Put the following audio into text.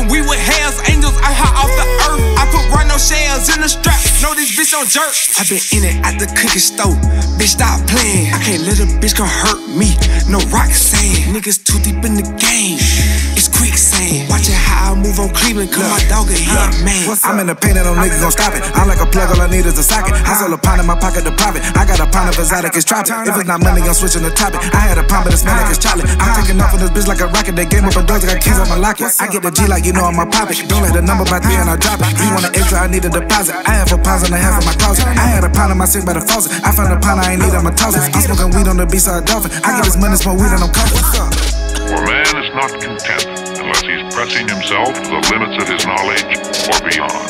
And we with hells angels, I hot off the earth. I put rhino shells in the strap. No, this bitch don't jerk. I been in it at the cookie stove. Bitch, stop playing. I can't let a bitch come hurt me. No rock sand. Niggas too deep in the game. It's quicksand. Watching how I move on Cleveland, cause my dog a hit man. I'm in the pain and them niggas gon' stop it. I'm like a plug, all I need is a socket. I sell a pound in my pocket to profit. I got a pound of exotic, it's tropic. If it's not money, I'm switching the topic. I had a pound, but it smell like it's chocolate. I'm taking off on this bitch like a rocket. They gave up a doors, I got keys on my locket. I get the G like you know I'm a poppin'. Don't let the number by 3 and I drop it. You want an extra, I need a deposit. I have 4 pounds and a half in my closet. I had a pound in my sink by the faucet. I found a pound I ain't need on my tossing. I'm smoking weed on the beach, so a dolphin. I get this money, smoke weed and I'm covered. For man is not content unless he's pressing himself to the limits of his knowledge or beyond.